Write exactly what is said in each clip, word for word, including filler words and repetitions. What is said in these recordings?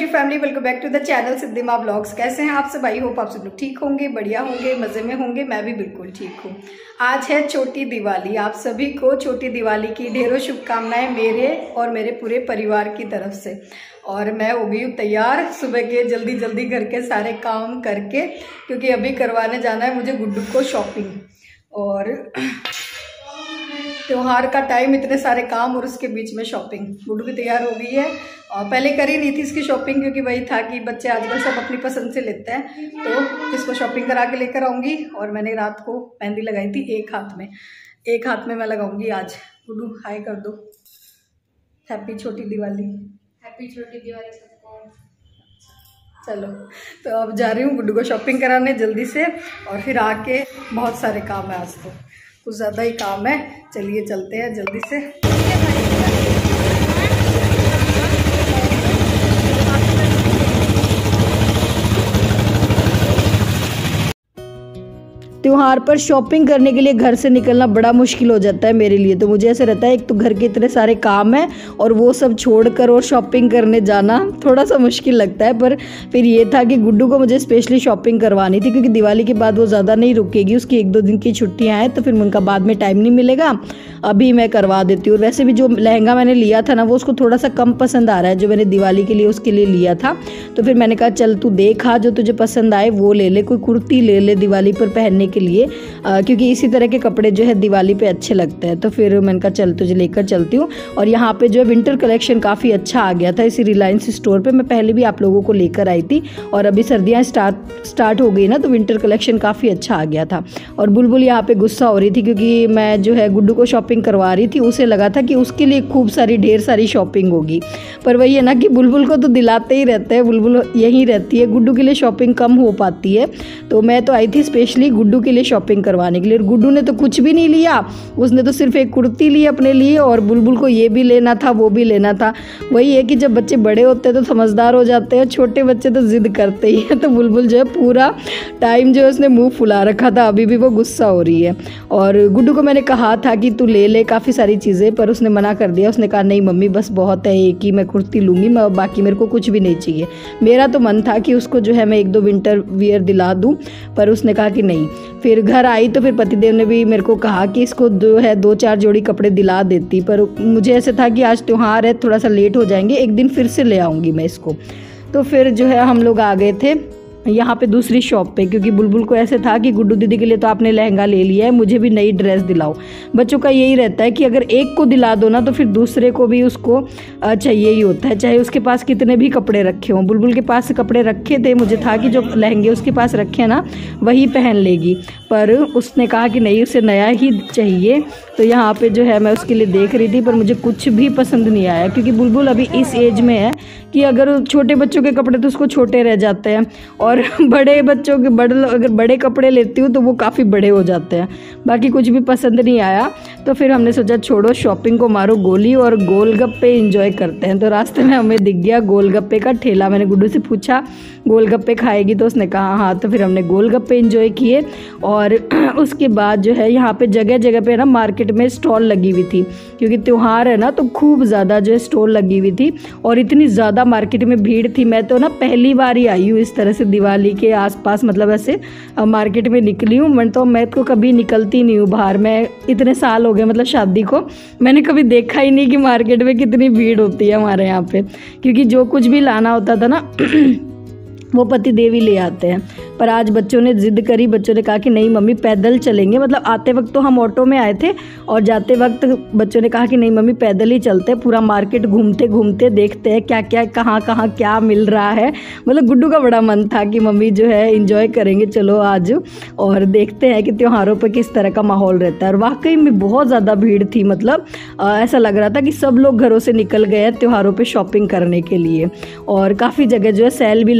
YouTube family, welcome back to the channel Siddhi Maa blogs. कैसे हैं आप सब? आई होप आप सब लोग ठीक होंगे, बढ़िया होंगे, मज़े में होंगे। मैं भी बिल्कुल ठीक हूँ। आज है छोटी दिवाली। आप सभी को छोटी दिवाली की ढेरों शुभकामनाएं मेरे और मेरे पूरे परिवार की तरफ से। और मैं हो गई हूँ तैयार सुबह के जल्दी जल्दी घर के सारे काम करके, क्योंकि अभी करवाने जाना है मुझे गुड्डू को शॉपिंग। और त्योहार का टाइम, इतने सारे काम और उसके बीच में शॉपिंग। गुड्डू भी तैयार हो गई है और पहले कर ही नहीं थी इसकी शॉपिंग, क्योंकि वही था कि बच्चे आजकल सब अपनी पसंद से लेते हैं, तो इसको शॉपिंग करा के लेकर आऊँगी। और मैंने रात को मेहंदी लगाई थी एक हाथ में, एक हाथ में मैं लगाऊंगी आज। गुड्डू हाय कर दो। हैप्पी छोटी दिवाली। हैप्पी छोटी दिवाली सबको। चलो तो अब जा रही हूँ गुड्डू को शॉपिंग कराने जल्दी से, और फिर आके बहुत सारे काम है। आज तो कुछ ज़्यादा ही काम है। चलिए चलते हैं जल्दी से। त्योहार पर शॉपिंग करने के लिए घर से निकलना बड़ा मुश्किल हो जाता है मेरे लिए। तो मुझे ऐसे रहता है, एक तो घर के इतने सारे काम हैं और वो सब छोड़कर और शॉपिंग करने जाना थोड़ा सा मुश्किल लगता है। पर फिर ये था कि गुड्डू को मुझे स्पेशली शॉपिंग करवानी थी, क्योंकि दिवाली के बाद वो ज़्यादा नहीं रुकेगी, उसकी एक दो दिन की छुट्टियाँ हैं, तो फिर उनका बाद में टाइम नहीं मिलेगा। अभी मैं करवा देती हूँ। वैसे भी जो लहंगा मैंने लिया था ना, वो उसको थोड़ा सा कम पसंद आ रहा है, जो मैंने दिवाली के लिए उसके लिए लिया था। तो फिर मैंने कहा चल तू देखा, जो तुझे पसंद आए वो ले ले, कोई कुर्ती ले ले दिवाली पर पहनने के लिए, आ, क्योंकि इसी तरह के कपड़े जो है दिवाली पे अच्छे लगते हैं। तो फिर मैंने कहा चल तुझे लेकर चलती हूँ। और यहाँ पे जो है विंटर कलेक्शन काफ़ी अच्छा आ गया था इसी रिलायंस स्टोर पे। मैं पहले भी आप लोगों को लेकर आई थी, और अभी सर्दियाँ स्टार्ट स्टार्ट हो गई ना, तो विंटर कलेक्शन काफ़ी अच्छा आ गया था। और बुलबुल यहाँ पे गुस्सा हो रही थी, क्योंकि मैं जो है गुड्डू को शॉपिंग करवा रही थी। उसे लगा था कि उसके लिए खूब सारी ढेर सारी शॉपिंग होगी, पर वही है ना कि बुलबुल को तो दिलाते ही रहते हैं, बुलबुल यहीं रहती है, गुड्डू के लिए शॉपिंग कम हो पाती है। तो मैं तो आई थी स्पेशली गुड्डू के लिए शॉपिंग करवाने के लिए। गुड्डू ने तो कुछ भी नहीं लिया, उसने तो सिर्फ एक कुर्ती ली अपने लिए, और बुलबुल को ये भी लेना था वो भी लेना था। वही है कि जब बच्चे बड़े होते हैं तो समझदार हो जाते हैं, छोटे बच्चे तो जिद करते ही हैं। तो बुलबुल जो है पूरा टाइम जो है उसने मुंह फुला रखा था, अभी भी वो गुस्सा हो रही है। और गुड्डू को मैंने कहा था कि तू ले ले काफ़ी सारी चीज़ें, पर उसने मना कर दिया। उसने कहा नहीं मम्मी बस बहुत है, एक ही मैं कुर्ती लूँगी, मैं बाकी मेरे को कुछ भी नहीं चाहिए। मेरा तो मन था कि उसको जो है मैं एक दो विंटर वियर दिला दूँ, पर उसने कहा कि नहीं। फिर घर आई तो फिर पतिदेव ने भी मेरे को कहा कि इसको जो है दो चार जोड़ी कपड़े दिला देती, पर मुझे ऐसे था कि आज त्योहार है, थोड़ा सा लेट हो जाएंगे, एक दिन फिर से ले आऊँगी मैं इसको। तो फिर जो है हम लोग आ गए थे यहाँ पे दूसरी शॉप पे, क्योंकि बुलबुल को ऐसे था कि गुड्डू दीदी के लिए तो आपने लहंगा ले लिया है, मुझे भी नई ड्रेस दिलाओ। बच्चों का यही रहता है कि अगर एक को दिला दो ना, तो फिर दूसरे को भी उसको चाहिए ही होता है, चाहे उसके पास कितने भी कपड़े रखे हों। बुलबुल के पास कपड़े रखे थे, मुझे था कि जो लहंगे उसके पास रखे हैं ना वही पहन लेगी, पर उसने कहा कि नहीं उसे नया ही चाहिए। तो यहाँ पे जो है मैं उसके लिए देख रही थी, पर मुझे कुछ भी पसंद नहीं आया, क्योंकि बुलबुल अभी इस एज में है कि अगर छोटे बच्चों के कपड़े तो उसको छोटे रह जाते हैं, और बड़े बच्चों के बड़े अगर बड़े कपड़े लेती हूँ तो वो काफ़ी बड़े हो जाते हैं। बाकी कुछ भी पसंद नहीं आया। तो फिर हमने सोचा छोड़ो, शॉपिंग को मारो गोली और गोलगप्पे एंजॉय करते हैं। तो रास्ते में हमें दिख गया गोलगप्पे का ठेला। मैंने गुड्डू से पूछा गोलगप्पे खाएगी, तो उसने कहा हाँ। तो फिर हमने गोलगप्पे एंजॉय किए। और उसके बाद जो है यहाँ पे जगह जगह पे ना मार्केट में स्टॉल लगी हुई थी, क्योंकि त्यौहार है ना, तो खूब ज़्यादा जो है स्टॉल लगी हुई थी, और इतनी ज़्यादा मार्केट में भीड़ थी। मैं तो ना पहली बार ही आई हूँ इस तरह से दिवाली के आसपास, मतलब ऐसे मार्केट में निकली हूँ। मैं तो मैं तो कभी निकलती नहीं हूँ बाहर, मैं इतने साल हो गए मतलब शादी को, मैंने कभी देखा ही नहीं कि मार्केट में कितनी भीड़ होती है हमारे यहाँ पे, क्योंकि जो कुछ भी लाना होता था ना वो पति देवी ले आते हैं। पर आज बच्चों ने जिद करी, बच्चों ने कहा कि नहीं मम्मी पैदल चलेंगे। मतलब आते वक्त तो हम ऑटो में आए थे, और जाते वक्त बच्चों ने कहा कि नहीं मम्मी पैदल ही चलते हैं, पूरा मार्केट घूमते घूमते देखते हैं क्या क्या कहाँ कहाँ क्या मिल रहा है। मतलब गुड्डू का बड़ा मन था कि मम्मी जो है इंजॉय करेंगे, चलो आज और देखते हैं कि त्योहारों पर किस तरह का माहौल रहता है। और वाकई में बहुत ज़्यादा भीड़ थी, मतलब आ, ऐसा लग रहा था कि सब लोग घरों से निकल गए हैं त्योहारों पर शॉपिंग करने के लिए। और काफ़ी जगह जो है सेल भी लगी हुई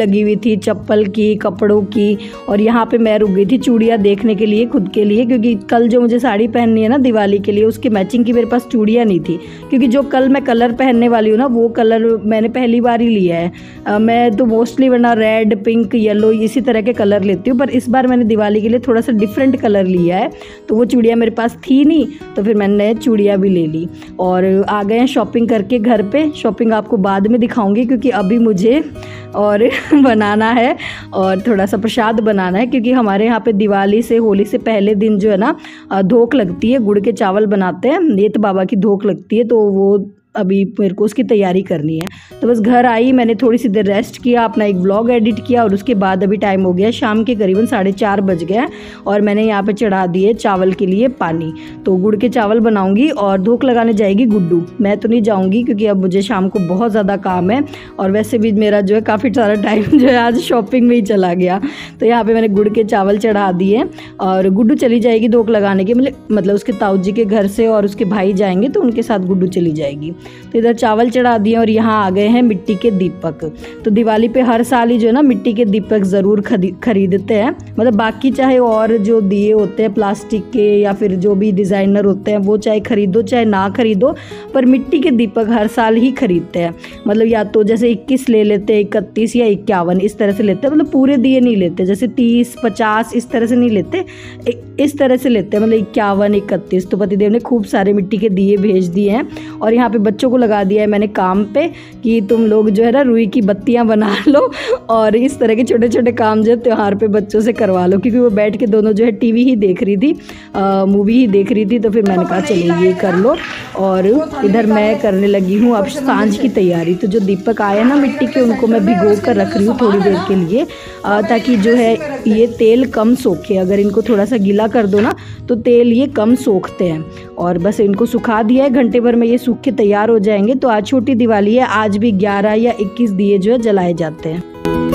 थी, चप्पल की, कपड़ों की, और यहाँ पे मैं रुक गई थी चूड़ियाँ देखने के लिए खुद के लिए, क्योंकि कल जो मुझे साड़ी पहननी है ना दिवाली के लिए, उसकी मैचिंग की मेरे पास चूड़ियाँ नहीं थी, क्योंकि जो कल मैं कलर पहनने वाली हूँ ना वो कलर मैंने पहली बार ही लिया है। आ, मैं तो मोस्टली वरना रेड, पिंक, येलो इसी तरह के कलर लेती हूँ, पर इस बार मैंने दिवाली के लिए थोड़ा सा डिफरेंट कलर लिया है, तो वो चूड़ियाँ मेरे पास थी नहीं, तो फिर मैंने चूड़ियाँ भी ले ली और आ गए हैं शॉपिंग करके घर पे। शॉपिंग आपको बाद में दिखाऊंगी, क्योंकि अभी मुझे और बनाना है और थोड़ा सा प्रसाद बनाना है, क्योंकि हमारे यहाँ पे दिवाली से होली से पहले दिन जो है ना धोख लगती है, गुड़ के चावल बनाते हैं, ये तो बाबा की धोख लगती है, तो वो अभी मेरे को उसकी तैयारी करनी है। तो बस घर आई, मैंने थोड़ी सी देर रेस्ट किया, अपना एक व्लॉग एडिट किया, और उसके बाद अभी टाइम हो गया शाम के करीबन साढ़े चार बज गया, और मैंने यहाँ पे चढ़ा दिए चावल के लिए पानी। तो गुड़ के चावल बनाऊंगी और धूप लगाने जाएगी गुड्डू, मैं तो नहीं जाऊंगी क्योंकि अब मुझे शाम को बहुत ज़्यादा काम है, और वैसे भी मेरा जो है काफ़ी सारा टाइम जो है आज शॉपिंग में ही चला गया। तो यहाँ पर मैंने गुड़ के चावल चढ़ा दिए और गुड्डू चली जाएगी धूप लगाने के, मतलब उसके ताऊ जी के घर से, और उसके भाई जाएंगे तो उनके साथ गुड्डू चली जाएगी। तो इधर चावल चढ़ा दिए और यहाँ आ गए हैं मिट्टी के दीपक। तो दिवाली पे हर साल ही जो है ना मिट्टी के दीपक ज़रूर खरीदते हैं, मतलब बाकी चाहे और जो दिए होते हैं प्लास्टिक के या फिर जो भी डिज़ाइनर होते हैं वो चाहे खरीदो चाहे ना खरीदो, पर मिट्टी के दीपक हर साल ही खरीदते हैं। मतलब या तो जैसे इक्कीस ले लेते हैं, इकतीस या इक्यावन इस तरह से लेते हैं, मतलब पूरे दिए नहीं लेते, जैसे तीस पचास इस तरह से नहीं लेते, इस तरह से लेते हैं, मतलब इक्यावन इकतीस। तो पतिदेव ने खूब सारे मिट्टी के दिए भेज दिए हैं, और यहाँ पे बच्चों को लगा दिया है मैंने काम पे कि तुम लोग जो है ना रुई की बत्तियां बना लो, और इस तरह के छोटे छोटे काम जो है त्यौहार पे बच्चों से करवा लो, क्योंकि वो बैठ के दोनों जो है टीवी ही देख रही थी, मूवी ही देख रही थी। तो फिर मैंने कहा चलिए ये कर लो, और इधर मैं करने लगी हूँ अब सांझ की तैयारी। तो जो दीपक आए ना मिट्टी के, उनको मैं भिगो कर रख रही हूँ थोड़ी देर के लिए, ताकि जो है ये तेल कम सोखे। अगर इनको थोड़ा सा गीला कर दो ना तो तेल ये कम सोखते हैं, और बस इनको सुखा दिया है, घंटे भर में ये सूख के तैयार हो जाएंगे। तो आज छोटी दिवाली है, आज भी ग्यारह या इक्कीस दिए जो है जलाए जाते हैं।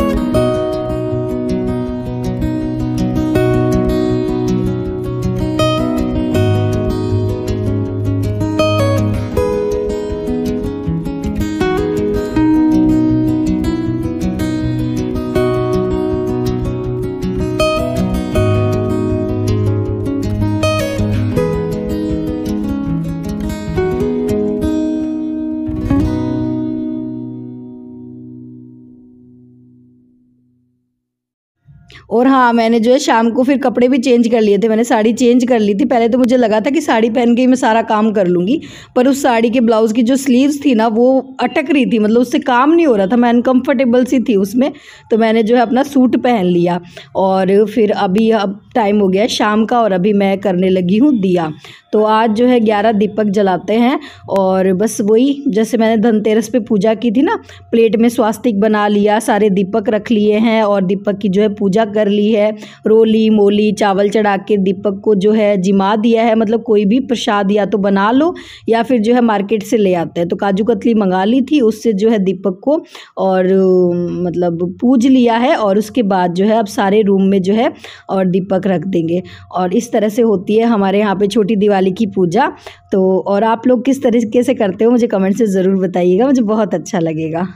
और हाँ, मैंने जो है शाम को फिर कपड़े भी चेंज कर लिए थे, मैंने साड़ी चेंज कर ली थी। पहले तो मुझे लगा था कि साड़ी पहन के ही मैं सारा काम कर लूँगी, पर उस साड़ी के ब्लाउज़ की जो स्लीव्स थी ना वो अटक रही थी, मतलब उससे काम नहीं हो रहा था, मैं अनकम्फर्टेबल सी थी उसमें। तो मैंने जो है अपना सूट पहन लिया, और फिर अभी अब टाइम हो गया शाम का, और अभी मैं करने लगी हूँ दिया। तो आज जो है ग्यारह दीपक जलाते हैं, और बस वही जैसे मैंने धनतेरस पे पूजा की थी ना, प्लेट में स्वास्तिक बना लिया, सारे दीपक रख लिए हैं, और दीपक की जो है पूजा कर ली है, रोली मोली चावल चढ़ा के दीपक को जो है जिमा दिया है। मतलब कोई भी प्रसाद या तो बना लो या फिर जो है मार्केट से ले आते हैं, तो काजू कतली मंगा ली थी, उससे जो है दीपक को और मतलब पूज लिया है, और उसके बाद जो है अब सारे रूम में जो है और दीपक रख देंगे। और इस तरह से होती है हमारे यहाँ पे छोटी दिवाली की पूजा। तो और आप लोग किस तरीके से करते हो मुझे कमेंट से ज़रूर बताइएगा, मुझे बहुत अच्छा लगेगा।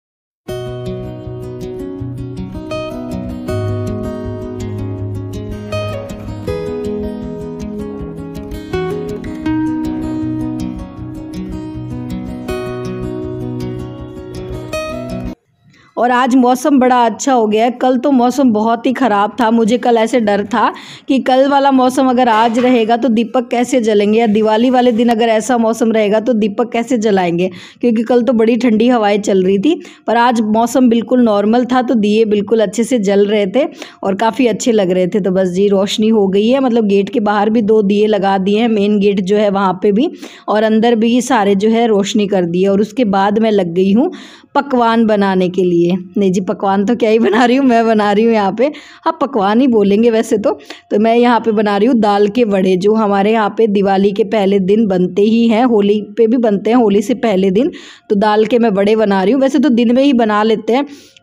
और आज मौसम बड़ा अच्छा हो गया है, कल तो मौसम बहुत ही ख़राब था। मुझे कल ऐसे डर था कि कल वाला मौसम अगर आज रहेगा तो दीपक कैसे जलेंगे, या दिवाली वाले दिन अगर ऐसा मौसम रहेगा तो दीपक कैसे जलाएंगे, क्योंकि कल तो बड़ी ठंडी हवाएं चल रही थी। पर आज मौसम बिल्कुल नॉर्मल था, तो दिए बिल्कुल अच्छे से जल रहे थे और काफ़ी अच्छे लग रहे थे। तो बस जी रोशनी हो गई है, मतलब गेट के बाहर भी दो दिए लगा दिए हैं, मेन गेट जो है वहाँ पर भी, और अंदर भी सारे जो है रोशनी कर दी है। और उसके बाद मैं लग गई हूँ पकवान बनाने के लिए। नहीं जी, पकवान तो क्या ही बना रही हूँ, मैं बना रही हूँ यहाँ पे, हाँ पकवान ही बोलेंगे वैसे तो। तो मैं यहाँ पे बना रही हूँ दाल के वड़े, जो हमारे यहाँ पे दिवाली के पहले दिन बनते ही हैं, होली पे भी बनते हैं, होली से पहले दिन। तो दाल के मैं वड़े बना रही हूँ, वैसे तो दिन में ही बना लेते हैं,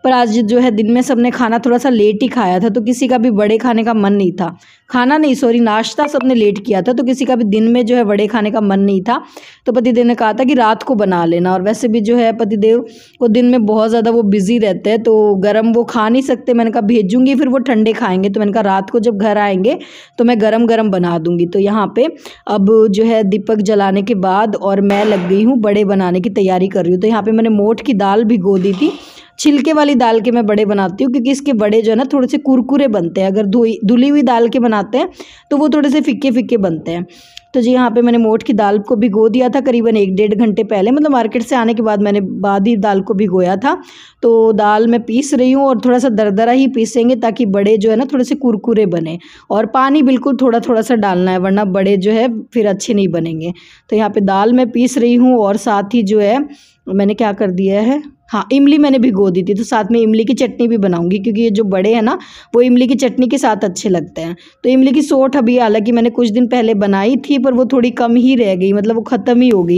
पर आज जो है दिन में सबने खाना थोड़ा सा लेट ही खाया था, तो किसी का भी बड़े खाने का मन नहीं था। खाना नहीं सॉरी नाश्ता सबने लेट किया था, तो किसी का भी दिन में जो है बड़े खाने का मन नहीं था। तो पतिदेव ने कहा था कि रात को बना लेना, और वैसे भी जो है पतिदेव को दिन में बहुत ज़्यादा वो बिज़ी रहते हैं, तो गर्म वो खा नहीं सकते। मैंने कहा भेजूँगी, फिर वो ठंडे खाएँगे, तो मैंने कहा रात को जब घर आएँगे तो मैं गरम गरम बना दूँगी। तो यहाँ पे अब जो है दीपक जलाने के बाद और मैं लग गई हूँ बड़े बनाने की तैयारी कर रही हूँ। तो यहाँ पे मैंने मोठ की दाल भिगो दी थी। छिलके वाली दाल के मैं बड़े बनाती हूँ, क्योंकि इसके बड़े जो है ना थोड़े से कुरकुरे बनते हैं। अगर धुई धुली हुई दाल के बनाते हैं तो वो थोड़े से फीके फीके बनते हैं। तो जी यहाँ पे मैंने मोठ की दाल को भिगो दिया था करीबन एक डेढ़ घंटे पहले, मतलब मार्केट से आने के बाद मैंने बाद ही दाल को भिगोया था। तो दाल मैं पीस रही हूँ, और थोड़ा सा दरदरा ही पीसेंगे ताकि बड़े जो है ना थोड़े से कुरकुरे बने, और पानी बिल्कुल थोड़ा थोड़ा सा डालना है, वरना बड़े जो है फिर अच्छे नहीं बनेंगे। तो यहाँ पे दाल मैं पीस रही हूँ, और साथ ही जो है मैंने क्या कर दिया है, हाँ इमली मैंने भिगो दी थी, तो साथ में इमली की चटनी भी बनाऊंगी, क्योंकि ये जो बड़े हैं ना वो इमली की चटनी के साथ अच्छे लगते हैं। तो इमली की सोठ अभी हालांकि मैंने कुछ दिन पहले बनाई थी, पर वो थोड़ी कम ही रह गई, मतलब वो ख़त्म ही हो गई।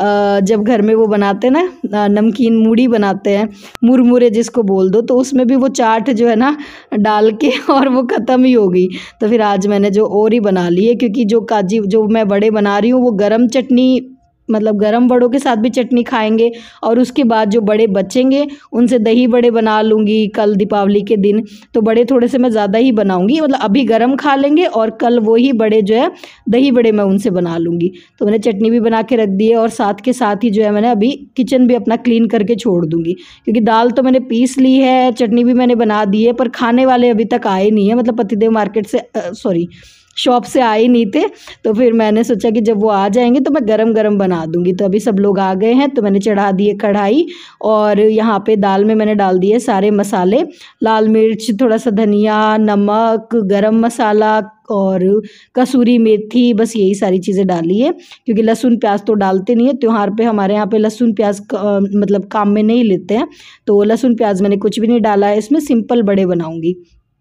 जब घर में वो बनाते हैं ना नमकीन मूढ़ी बनाते हैं, मुरमुरे जिसको बोल दो, तो उसमें भी वो चाट जो है ना डाल के और वो ख़त्म ही हो गई। तो फिर आज मैंने जो और ही बना ली है, क्योंकि जो काजी जो मैं बड़े बना रही हूँ वो गरम चटनी, मतलब गरम बड़ों के साथ भी चटनी खाएंगे, और उसके बाद जो बड़े बचेंगे उनसे दही बड़े बना लूँगी कल दीपावली के दिन। तो बड़े थोड़े से मैं ज़्यादा ही बनाऊँगी, मतलब अभी गरम खा लेंगे और कल वही बड़े जो है दही बड़े मैं उनसे बना लूँगी। तो मैंने चटनी भी बना के रख दी है, और साथ के साथ ही जो है मैंने अभी किचन भी अपना क्लीन करके छोड़ दूँगी, क्योंकि दाल तो मैंने पीस ली है, चटनी भी मैंने बना दी है, पर खाने वाले अभी तक आए नहीं है, मतलब पतिदेव मार्केट से सॉरी शॉप से आए नहीं थे। तो फिर मैंने सोचा कि जब वो आ जाएंगे तो मैं गरम गरम बना दूंगी। तो अभी सब लोग आ गए हैं, तो मैंने चढ़ा दिए कढ़ाई, और यहाँ पे दाल में मैंने डाल दिए सारे मसाले, लाल मिर्च, थोड़ा सा धनिया, नमक, गरम मसाला और कसूरी मेथी, बस यही सारी चीज़ें डाली है, क्योंकि लहसुन प्याज तो डालते नहीं है त्योहार पे। हमारे यहाँ पे लहसुन प्याज मतलब काम में नहीं लेते हैं, तो लहसुन प्याज मैंने कुछ भी नहीं डाला है इसमें। सिंपल बड़े बनाऊँगी,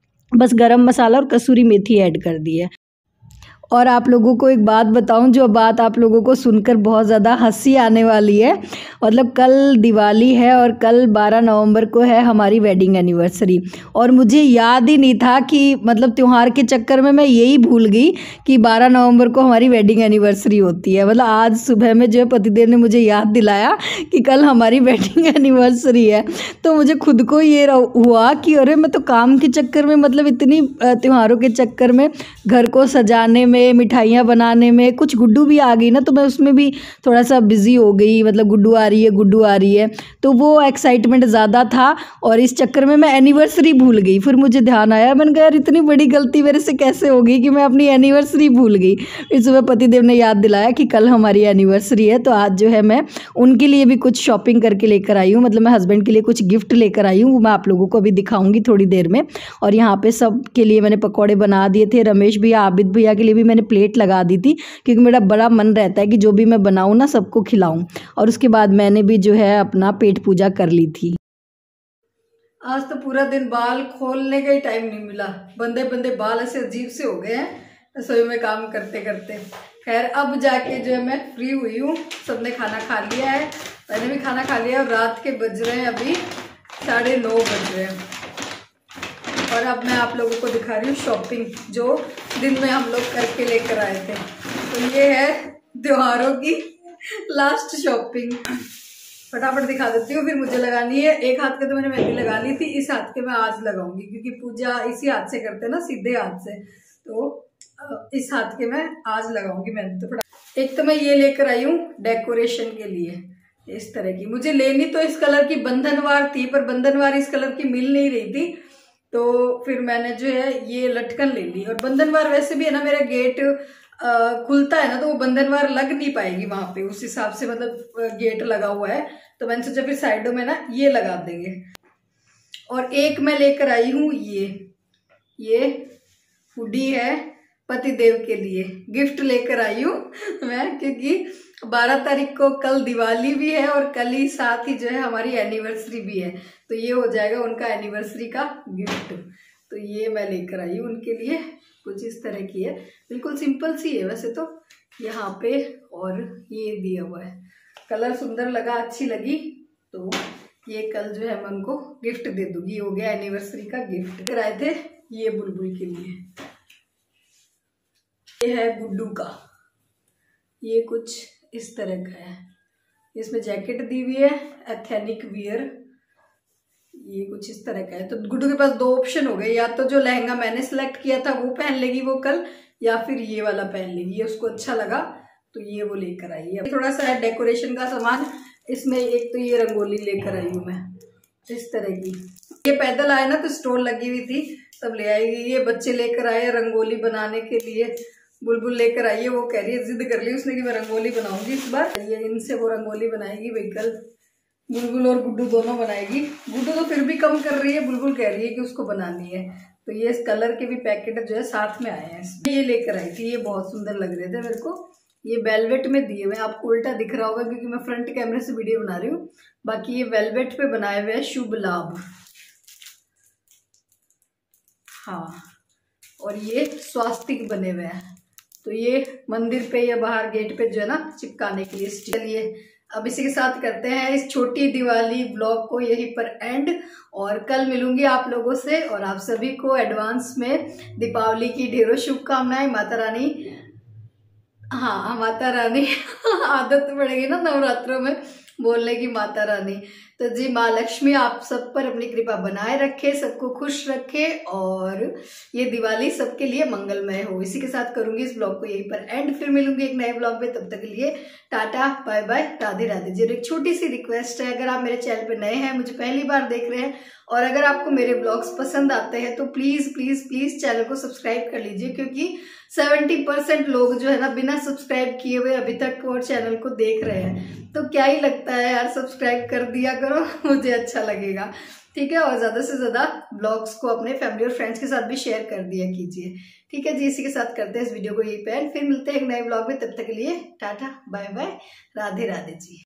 बस गरम मसाला और कसूरी मेथी ऐड कर दी है। और आप लोगों को एक बात बताऊं, जो बात आप लोगों को सुनकर बहुत ज़्यादा हंसी आने वाली है। मतलब कल दिवाली है और कल बारह नवंबर को है हमारी वेडिंग एनिवर्सरी, और मुझे याद ही नहीं था कि मतलब त्यौहार के चक्कर में मैं यही भूल गई कि बारह नवंबर को हमारी वेडिंग एनिवर्सरी होती है। मतलब आज सुबह में जो है पतिदेव ने मुझे याद दिलाया कि कल हमारी वेडिंग एनिवर्सरी है, तो मुझे खुद को ये हुआ कि अरे मैं तो काम के चक्कर में, मतलब इतनी त्योहारों के चक्कर में, घर को सजाने में, मिठाइयाँ बनाने में, कुछ गुड्डू भी आ गई ना, तो मैं उसमें भी थोड़ा सा बिजी हो गई। मतलब गुड्डू आ रही है गुड्डू आ रही है, तो वो एक्साइटमेंट ज़्यादा था, और इस चक्कर में मैं एनिवर्सरी भूल गई। फिर मुझे ध्यान आया, मैंने कहा यार इतनी बड़ी गलती मेरे से कैसे हो गई कि मैं अपनी एनिवर्सरी भूल गई। फिर सुबह पतिदेव ने याद दिलाया कि कल हमारी एनिवर्सरी है, तो आज जो है मैं उनके लिए भी कुछ शॉपिंग करके लेकर आई हूँ। मतलब मैं हस्बैंड के लिए कुछ गिफ्ट लेकर आई हूँ, वो मैं आप लोगों को अभी दिखाऊंगी थोड़ी देर में। और यहाँ पे सब के लिए मैंने पकौड़े बना दिए थे। रमेश भैया, आबिद भैया के लिए भी मैंने प्लेट लगा दी थी, क्योंकि मेरा बड़ा मन रहता है कि जो भी मैं बनाऊँ ना सबको खिलाऊँ। और उसके बाद मैंने भी जो है अपना पेट पूजा कर ली थी। आज तो पूरा दिन बाल खोलने का ही टाइम नहीं मिला, बंदे बंदे बाल ऐसे अजीब से हो गए हैं रसोई में काम करते करते। खैर अब जाके जो है मैं फ्री हुई हूँ, सबने खाना खा लिया है, मैंने भी खाना खा लिया, और रात के बज रहे हैं अभी साढ़े नौ बज रहे हैं। और अब मैं आप लोगों को दिखा रही हूँ शॉपिंग, जो दिन में हम लोग करके लेकर आए थे। तो ये है त्योहारों की लास्ट शॉपिंग, फटाफट दिखा देती हूँ। फिर मुझे लगानी है, एक हाथ के तो मैंने मेहंदी लगा ली थी, इस हाथ के मैं आज लगाऊंगी, क्योंकि पूजा इसी हाथ से करते हैं ना, सीधे हाथ से, तो इस हाथ के मैं आज लगाऊंगी मेहंदी। तो फटाफट, एक तो मैं ये लेकर आई हूँ डेकोरेशन के लिए, इस तरह की। मुझे लेनी तो इस कलर की बंधनवार थी, पर बंधनवार इस कलर की मिल नहीं रही थी, तो फिर मैंने जो है ये लटकन ले ली। और बंधनवार वैसे भी है ना, मेरा गेट आ, खुलता है ना, तो वो बंधनवार लग नहीं पाएगी वहां पे, उस हिसाब से मतलब गेट लगा हुआ है, तो मैंने सोचा फिर साइडों में ना ये लगा देंगे। और एक मैं लेकर आई हूँ ये ये हुडी है, पतिदेव के लिए गिफ्ट लेकर आई हूँ मैं, क्योंकि बारह तारीख को कल दिवाली भी है, और कल ही साथ ही जो है हमारी एनिवर्सरी भी है, तो ये हो जाएगा उनका एनिवर्सरी का गिफ्ट। तो ये मैं लेकर आई हूँ उनके लिए, कुछ इस तरह की है, बिल्कुल सिंपल सी है वैसे तो यहाँ पे, और ये दिया हुआ है, कलर सुंदर लगा, अच्छी लगी, तो ये कल जो है मैं उनको गिफ्ट दे दूंगी, हो गया एनिवर्सरी का गिफ्ट। कराए थे ये बुलबुल के लिए। ये है गुड्डू का, ये कुछ इस तरह का है, इसमें जैकेट दी हुई है एथेनिक वियर, ये कुछ इस तरह का है। तो गुड्डू के पास दो ऑप्शन हो गए, या तो जो लहंगा मैंने सिलेक्ट किया था वो पहन लेगी वो कल, या फिर ये वाला पहन लेगी, ये उसको अच्छा लगा तो ये वो लेकर आई है। थोड़ा सा है डेकोरेशन का सामान, इसमें एक तो ये रंगोली लेकर आई हूँ मैं इस तरह की। ये पैदल आए ना तो स्टॉल लगी हुई थी तब ले आएगी। ये बच्चे लेकर आए रंगोली बनाने के लिए, बुलबुल लेकर आई है, वो कह रही है, जिद कर ली उसने कि मैं रंगोली बनाऊंगी इस बार। ये इनसे वो रंगोली बनाएगी भाई कल, बुलबुल और गुड्डू दोनों बनाएगी। गुड्डू तो फिर भी कम कर रही है, बुलबुल कह रही है कि उसको बनानी है। तो ये इस कलर के भी पैकेट जो है साथ में आए हैं। ये लेकर आई थी, ये बहुत सुंदर लग रहे थे मेरे को। ये वेलवेट में दिए हुए, आपको उल्टा दिख रहा होगा क्योंकि मैं फ्रंट कैमरे से वीडियो बना रही हूँ। बाकी ये वेलवेट पे बनाए हुए हैं शुभ लाभ, हाँ, और ये स्वास्तिक बने हुए हैं। तो ये मंदिर पे या बाहर गेट पे जो है ना चिपकाने के लिए। चलिए अब इसी के साथ करते हैं इस छोटी दिवाली ब्लॉग को यहीं पर एंड, और कल मिलूंगी आप लोगों से। और आप सभी को एडवांस में दीपावली की ढेरों शुभकामनाएं। माता रानी, हाँ माता रानी आदत पड़ेगी ना नवरात्रों में बोलने की माता रानी। तो जी माँ लक्ष्मी आप सब पर अपनी कृपा बनाए रखे, सबको खुश रखे, और ये दिवाली सबके लिए मंगलमय हो। इसी के साथ करूंगी इस ब्लॉग को यहीं पर एंड, फिर मिलूंगी एक नए ब्लॉग में। तब तक के लिए tata bye bye, Radhe Radhe ji. और एक छोटी सी रिक्वेस्ट है, अगर आप मेरे चैनल पर नए हैं, मुझे पहली बार देख रहे हैं, और अगर आपको मेरे ब्लॉग्स पसंद आते हैं तो प्लीज प्लीज प्लीज चैनल को सब्सक्राइब कर लीजिए, क्योंकि सेवेंटी परसेंट लोग जो है ना बिना सब्सक्राइब किए हुए अभी तक और चैनल को देख रहे हैं। तो क्या ही लगता है यार, सब्सक्राइब कर दिया करो, मुझे अच्छा लगेगा, ठीक है। और ज्यादा से ज्यादा ब्लॉग्स को अपने फैमिली और फ्रेंड्स के साथ भी शेयर कर दिया कीजिए, ठीक है जी। इसी के साथ करते हैं इस वीडियो को यहीं पे एंड, फिर मिलते हैं एक नए ब्लॉग में। तब तक के लिए tata bye bye, Radhe Radhe जी।